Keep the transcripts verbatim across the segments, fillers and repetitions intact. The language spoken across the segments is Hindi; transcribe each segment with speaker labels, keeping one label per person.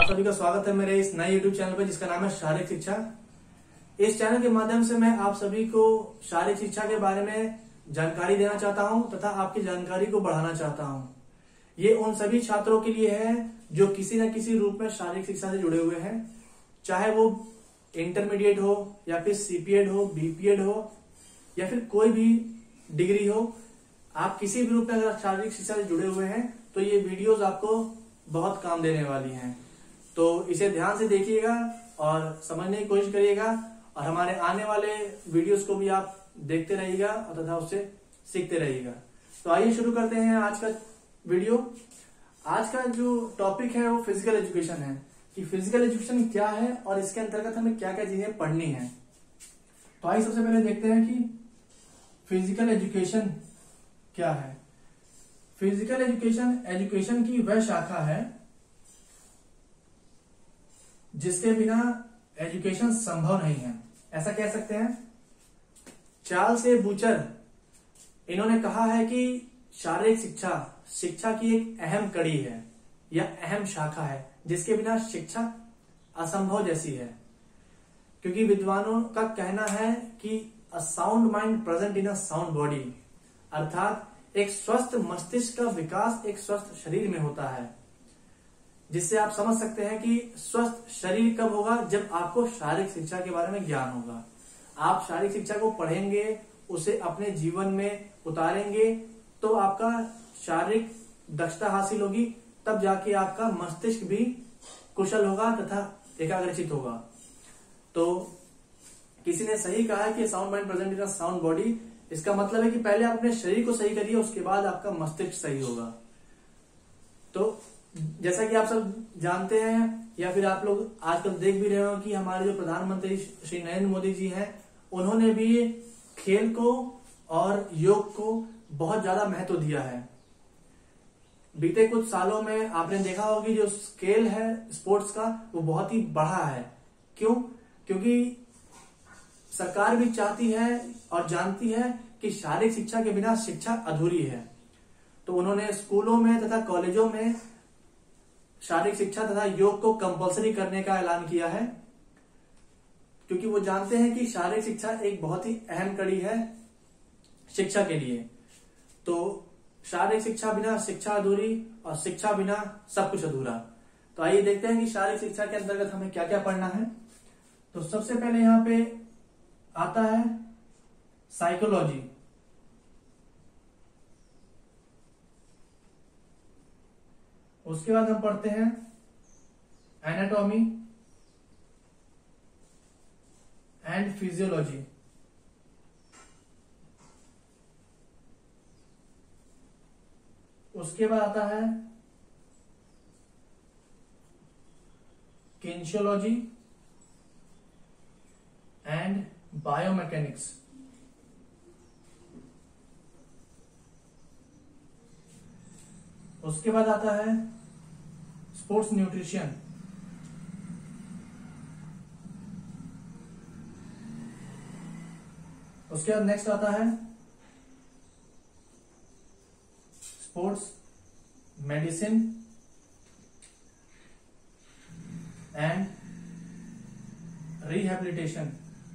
Speaker 1: सभी का स्वागत है मेरे इस नए यूट्यूब चैनल पर जिसका नाम है शारीरिक शिक्षा। इस चैनल के माध्यम से मैं आप सभी को शारीरिक शिक्षा के बारे में जानकारी देना चाहता हूं तथा आपकी जानकारी को बढ़ाना चाहता हूं। ये उन सभी छात्रों के लिए है जो किसी न किसी रूप में शारीरिक शिक्षा से जुड़े हुए हैं, चाहे वो इंटरमीडिएट हो या फिर सीपीएड हो, बीपीएड हो या फिर कोई भी डिग्री हो। आप किसी भी रूप में अगर शारीरिक शिक्षा से जुड़े हुए हैं तो ये वीडियोस आपको बहुत काम देने वाली हैं। तो इसे ध्यान से देखिएगा और समझने की कोशिश करिएगा और हमारे आने वाले वीडियोस को भी आप देखते रहिएगा और तथा उससे सीखते रहिएगा। तो आइए शुरू करते हैं आज का वीडियो। आज का जो टॉपिक है वो फिजिकल एजुकेशन है कि फिजिकल एजुकेशन क्या है और इसके अंतर्गत हमें क्या क्या चीजें पढ़नी है। तो आइए सबसे पहले देखते हैं कि फिजिकल एजुकेशन क्या है। फिजिकल एजुकेशन एजुकेशन की वह शाखा है जिसके बिना एजुकेशन संभव नहीं है, ऐसा कह सकते हैं। चार्ल्स ए बूचर इन्होंने कहा है कि शारीरिक शिक्षा शिक्षा की एक अहम कड़ी है या अहम शाखा है जिसके बिना शिक्षा असंभव जैसी है, क्योंकि विद्वानों का कहना है कि a sound mind present in a sound body, अर्थात एक स्वस्थ मस्तिष्क का विकास एक स्वस्थ शरीर में होता है। जिससे आप समझ सकते हैं कि स्वस्थ शरीर कब होगा, जब आपको शारीरिक शिक्षा के बारे में ज्ञान होगा। आप शारीरिक शिक्षा को पढ़ेंगे, उसे अपने जीवन में उतारेंगे तो आपका शारीरिक दक्षता हासिल होगी, तब जाके आपका मस्तिष्क भी कुशल होगा तथा एकाग्रचित होगा। तो किसी ने सही कहा है कि sound mind present in a sound body, इसका मतलब है कि पहले आप अपने शरीर को सही करिए, उसके बाद आपका मस्तिष्क सही होगा। तो जैसा कि आप सब जानते हैं या फिर आप लोग आजकल देख भी रहे हो कि हमारे जो प्रधानमंत्री श्री नरेंद्र मोदी जी हैं, उन्होंने भी खेल को और योग को बहुत ज्यादा महत्व दिया है। बीते कुछ सालों में आपने देखा होगा कि जो स्केल है स्पोर्ट्स का वो बहुत ही बढ़ा है। क्यों? क्योंकि सरकार भी चाहती है और जानती है कि शारीरिक शिक्षा के बिना शिक्षा अधूरी है। तो उन्होंने स्कूलों में तथा कॉलेजों में शारीरिक शिक्षा तथा योग को कंपलसरी करने का ऐलान किया है, क्योंकि वो जानते हैं कि शारीरिक शिक्षा एक बहुत ही अहम कड़ी है शिक्षा के लिए। तो शारीरिक शिक्षा बिना शिक्षा अधूरी और शिक्षा बिना सब कुछ अधूरा। तो आइए देखते हैं कि शारीरिक शिक्षा के अंतर्गत हमें क्या क्या पढ़ना है। तो सबसे पहले यहाँ पे आता है साइकोलॉजी। उसके बाद हम पढ़ते हैं एनाटॉमी एंड फिजियोलॉजी। उसके बाद आता है किनेसियोलॉजी एंड बायोमैकेनिक्स। उसके बाद आता है स्पोर्ट्स न्यूट्रिशन। उसके बाद नेक्स्ट आता है स्पोर्ट्स मेडिसिन एंड रिहैबिलिटेशन।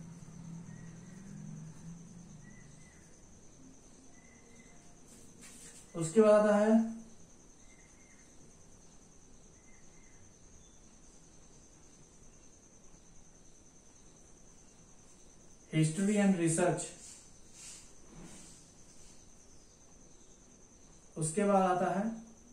Speaker 1: उसके बाद आता है हिस्ट्री एंड रिसर्च। उसके बाद आता है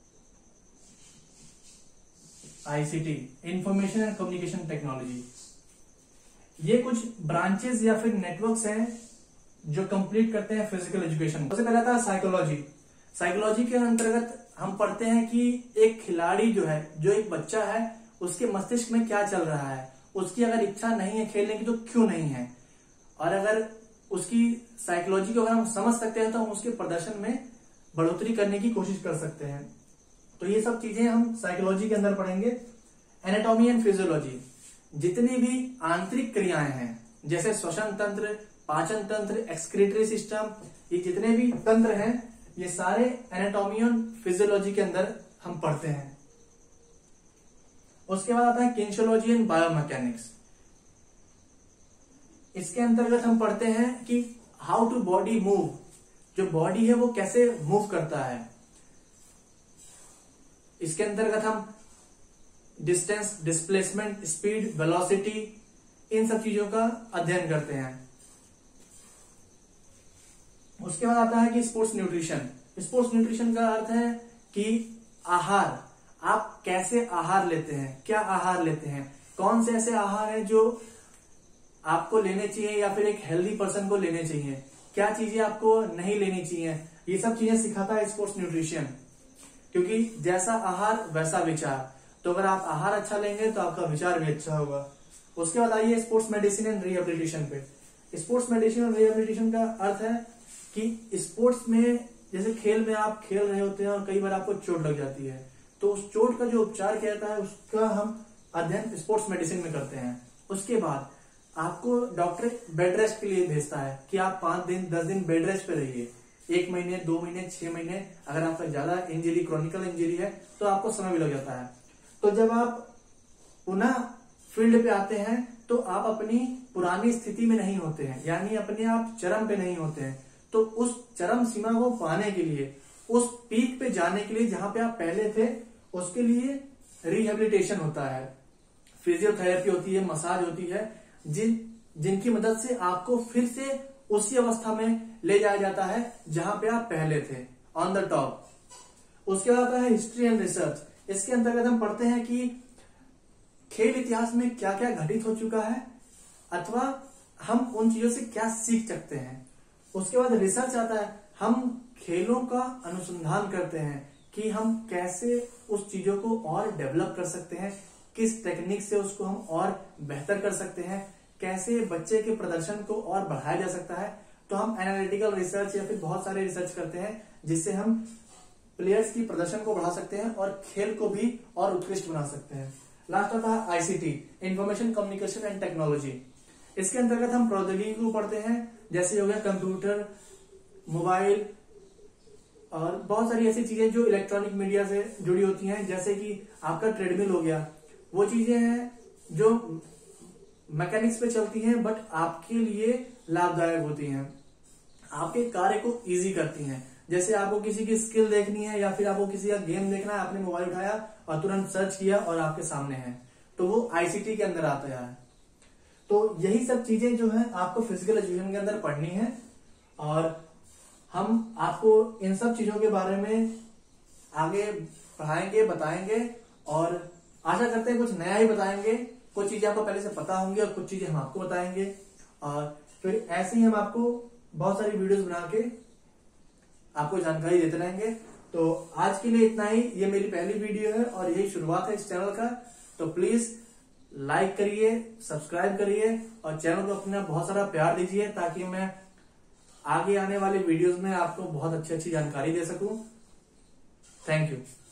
Speaker 1: ICT, information and communication technology. ये कुछ ब्रांचेस या फिर नेटवर्क्स हैं जो कंप्लीट करते हैं फिजिकल एजुकेशन। सबसे पहले आता है साइकोलॉजी। साइकोलॉजी के अंतर्गत हम पढ़ते हैं कि एक खिलाड़ी जो है, जो एक बच्चा है, उसके मस्तिष्क में क्या चल रहा है, उसकी अगर इच्छा नहीं है खेलने की तो क्यों नहीं है, और अगर उसकी साइकोलॉजी को अगर हम समझ सकते हैं तो हम उसके प्रदर्शन में बढ़ोतरी करने की कोशिश कर सकते हैं। तो ये सब चीजें हम साइकोलॉजी के अंदर पढ़ेंगे। एनाटॉमी एंड फिजियोलॉजी, जितनी भी आंतरिक क्रियाएं हैं जैसे श्वसन तंत्र, पाचन तंत्र, एक्सक्रीटरी सिस्टम, ये जितने भी तंत्र हैं ये सारे एनाटॉमी और फिजियोलॉजी के अंदर हम पढ़ते हैं। उसके बाद आता है किनेसियोलॉजी एंड बायोमैकेनिक्स। इसके अंतर्गत हम पढ़ते हैं कि हाउ टू बॉडी मूव, जो बॉडी है वो कैसे मूव करता है। इसके अंतर्गत हम डिस्टेंस, डिस्प्लेसमेंट, स्पीड, वेलोसिटी, इन सब चीजों का अध्ययन करते हैं। उसके बाद आता है कि स्पोर्ट्स न्यूट्रिशन। स्पोर्ट्स न्यूट्रिशन का अर्थ है कि आहार, आप कैसे आहार लेते हैं, क्या आहार लेते हैं, कौन से ऐसे आहार हैं जो आपको लेने चाहिए या फिर एक हेल्दी पर्सन को लेने चाहिए, क्या चीजें आपको नहीं लेनी चाहिए, ये सब चीजें सिखाता है स्पोर्ट्स न्यूट्रिशन। क्योंकि जैसा आहार वैसा विचार, तो अगर आप आहार अच्छा लेंगे तो आपका विचार भी अच्छा होगा। उसके बाद आइए स्पोर्ट्स मेडिसिन एंड रिहेबिलिटेशन पे। स्पोर्ट्स मेडिसिन और रिहेबिलिटेशन का अर्थ है कि स्पोर्ट्स में, जैसे खेल में आप खेल रहे होते हैं और कई बार आपको चोट लग जाती है, तो उस चोट का जो उपचार किया जाता है उसका हम अध्ययन स्पोर्ट्स मेडिसिन में करते हैं। उसके बाद आपको डॉक्टर बेड रेस्ट के लिए भेजता है कि आप पांच दिन दस दिन बेड रेस्ट पे रहिए, एक महीने, दो महीने, छह महीने। अगर आपका ज्यादा इंजरी, क्रॉनिकल इंजरी है तो आपको समय भी लग जाता है। तो जब आप पुनः फील्ड पे आते हैं तो आप अपनी पुरानी स्थिति में नहीं होते हैं, यानी अपने आप चरम पे नहीं होते हैं। तो उस चरम सीमा को पाने के लिए, उस पीक पे जाने के लिए जहां पे आप पहले थे, उसके लिए रिहेबिलिटेशन होता है, फिजियोथेरेपी होती है, मसाज होती है, जिन जिनकी मदद से आपको फिर से उसी अवस्था में ले जाया जाता है जहां पे आप पहले थे, ऑन द टॉप। उसके बाद आता है हिस्ट्री एंड रिसर्च। इसके अंतर्गत हम पढ़ते हैं कि खेल इतिहास में क्या क्या घटित हो चुका है अथवा हम उन चीजों से क्या सीख सकते हैं। उसके बाद रिसर्च आता है, हम खेलों का अनुसंधान करते हैं कि हम कैसे उस चीजों को और डेवलप कर सकते हैं, किस टेक्निक से उसको हम और बेहतर कर सकते हैं, कैसे बच्चे के प्रदर्शन को और बढ़ाया जा सकता है। तो हम एनालिटिकल रिसर्च या फिर बहुत सारे रिसर्च करते हैं जिससे हम प्लेयर्स की प्रदर्शन को बढ़ा सकते हैं और खेल को भी और उत्कृष्ट बना सकते हैं। लास्ट आता है ICT, information communication and technology. इसके अंतर्गत हम प्रौद्योगिकी को पढ़ते हैं, जैसे हो गया कंप्यूटर, मोबाइल और बहुत सारी ऐसी चीजें जो इलेक्ट्रॉनिक मीडिया से जुड़ी होती हैं। जैसे कि आपका ट्रेडमिल हो गया, वो चीजें हैं जो मैकेनिक्स पे चलती हैं बट आपके लिए लाभदायक होती हैं, आपके कार्य को इजी करती हैं। जैसे आपको किसी की स्किल देखनी है या फिर आपको किसी का गेम देखना है, आपने मोबाइल उठाया और तुरंत सर्च किया और आपके सामने है, तो वो आईसीटी के अंदर आता है। तो यही सब चीजें जो है आपको फिजिकल एजुकेशन के अंदर पढ़नी है और हम आपको इन सब चीजों के बारे में आगे पढ़ाएंगे, बताएंगे और आशा करते हैं कुछ नया ही बताएंगे। कुछ चीजें आपको पहले से पता होंगी और कुछ चीजें हम आपको बताएंगे और फिर ऐसे ही हम आपको बहुत सारी वीडियोस बना के आपको जानकारी देते रहेंगे। तो आज के लिए इतना ही। ये मेरी पहली वीडियो है और यही शुरुआत है इस चैनल का। तो प्लीज लाइक करिए, सब्सक्राइब करिए और चैनल को अपना बहुत सारा प्यार दीजिए ताकि मैं आगे आने वाले वीडियोस में आपको बहुत अच्छी अच्छी जानकारी दे सकूं। Thank you.